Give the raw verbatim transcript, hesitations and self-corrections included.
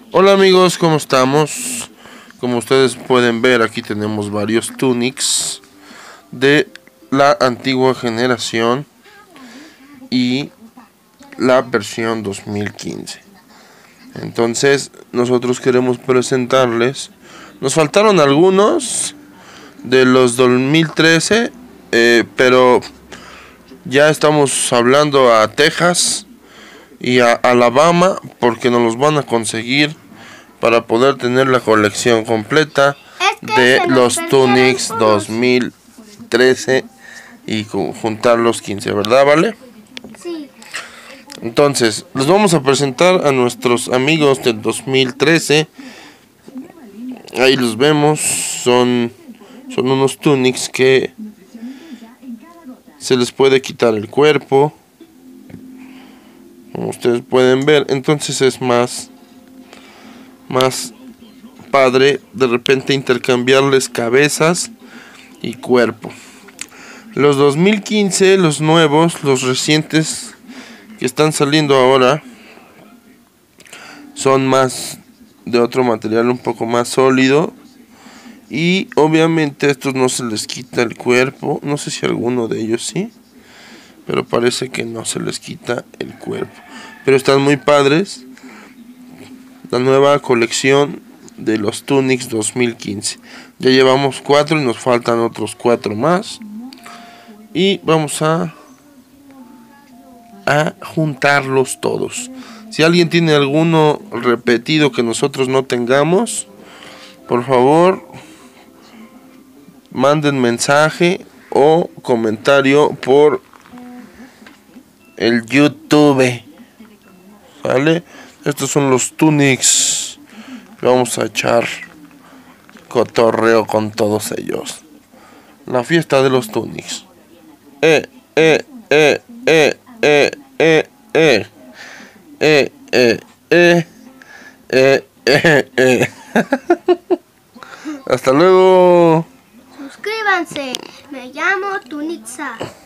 Hola amigos, ¿cómo estamos? Como ustedes pueden ver, aquí tenemos varios Tunics de la antigua generación y la versión dos mil quince. Entonces nosotros queremos presentarles, nos faltaron algunos de los dos mil trece, eh, pero ya estamos hablando a Texas y a Alabama porque nos los van a conseguir para poder tener la colección completa es que de los Tunics dos mil trece y juntar los quince, ¿verdad, Vale? Sí. Entonces, los vamos a presentar a nuestros amigos del dos mil trece. Ahí los vemos, son, son unos Tunics que se les puede quitar el cuerpo, como ustedes pueden ver. Entonces es más más padre de repente intercambiarles cabezas y cuerpo. Los dos mil quince, los nuevos, los recientes que están saliendo ahora, son más de otro material un poco más sólido, y obviamente a estos no se les quita el cuerpo. No sé si alguno de ellos sí, pero parece que no se les quita el cuerpo, pero están muy padres. La nueva colección de los Tunics dos mil quince. Ya llevamos cuatro y nos faltan otros cuatro más. Y vamos a, a juntarlos todos. Si alguien tiene alguno repetido que nosotros no tengamos, por favor, manden mensaje o comentario por el YouTube. ¿Vale? Estos son los Tunics. Vamos a echar cotorreo con todos ellos. La fiesta de los Tunics. Eh, eh, eh, eh, eh, eh, eh. Eh, eh, eh. Eh, eh, eh. Hasta luego. Suscríbanse. Me llamo Tunixa.